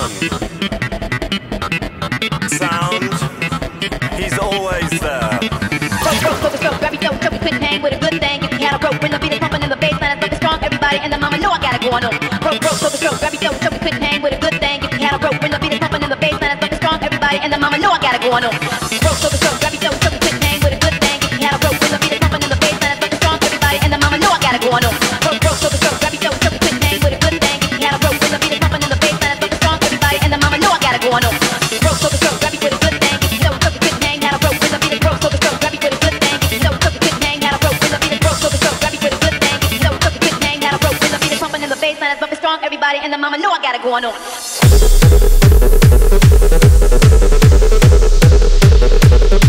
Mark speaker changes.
Speaker 1: Sound, he's always there.
Speaker 2: Grab your dough, we couldn't hang with a good thing. If you had a rope, when the beat is pumping in the bass line, it's fucking strong. Everybody and the mama know I got it going on. Rope, grab your dough, we couldn't hang with a good thing. If you had a rope, when the beat is pumping in the bass line, it's fucking strong. Everybody and the mama know I got it going on. Rope, grab your dough, we couldn't hang with a good thing. If you had a rope, when the beat is pumping in the bass line, it's fucking strong. Everybody and the mama know I got it going on. Rope, grab your dough, we couldn't hang with a good thing. If you had a rope, when the beat is pumping in the bass line, it's fucking strong. Everybody and the mama know I got it going on. Rope, grab you with a good thing. If you know we couldn't hang, had a rope, when the beat is broke, grab you with a good thing. If you know we couldn't hang, had a rope, when the beat is broke, grab you with a good thing. If you know we couldn't hang, had a rope, when the beat is pumping in the bass line, it's fucking strong. Everybody and the mama know I got it going on.